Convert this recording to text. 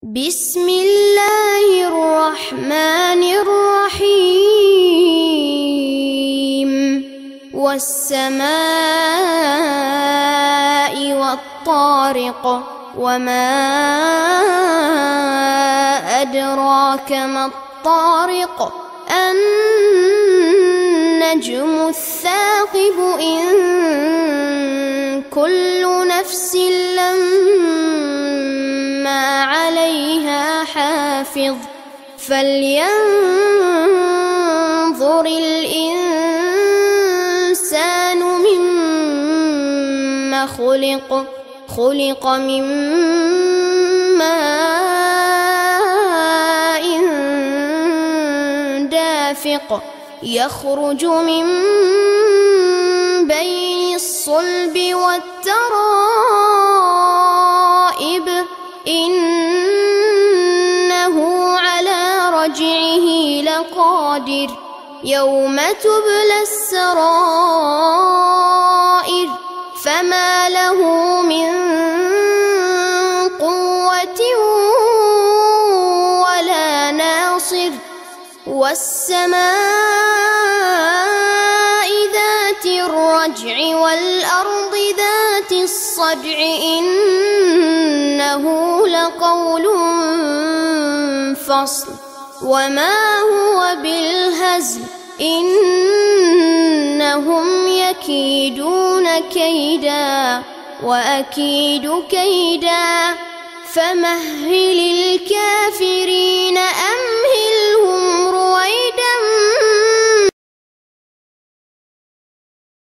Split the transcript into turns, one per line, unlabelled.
بسم الله الرحمن الرحيم والسماء والطارق وما أدراك ما الطارق النجم الثاقب إن كل نفس لما عليها حافظ فلينظر الإنسان مما خلق من ماء دافق يخرج من بين الصلب والترائب إنه على رجعه لقادر يوم تبلى السرائر فما له من قوة ولا ناصر والسماء ذات الرجع والأرض ذات الصدع إنه لقول فصل وما هو بالهزل إنهم يكيدون كيدا وأكيد كيدا فمهل الكافرين أمهلهم